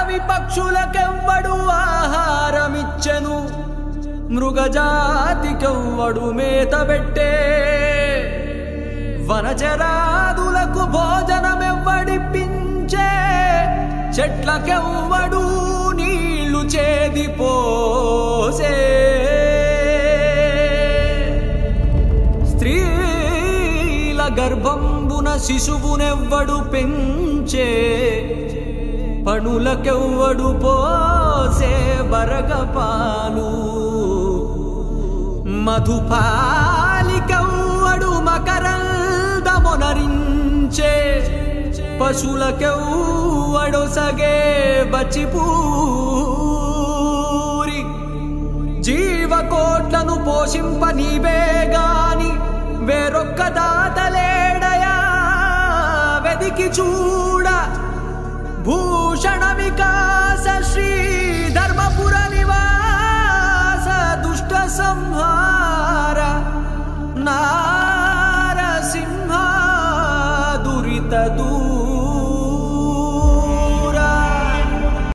అడవి పక్షులకెవ్వడు ఆహారమిచ్చెను మృగజాతికెవ్వడు మేతబెట్టే వనచరాదులకు భోజనమెవ్వడిప్పించే చెట్లకెవ్వడు నీళ్లు చేదిపోసే స్త్రీల గర్భంబున శిశువునెవ్వడు పెంచే పణులకెవ్వడు పోసే బరగపాలు మధుపాలికెవ్వడు మకరందమొనరించే పశులకెవ్వడు సగే బచిపూరి జీవకోట్లను పోషింప నీవే గాని వేరొక్క దాతలేడయా వెదికి చూడ భూషణ వికాస శ్రీ ధర్మపుర నివాస దుష్ట సంహార నారసింహ దురిత దూర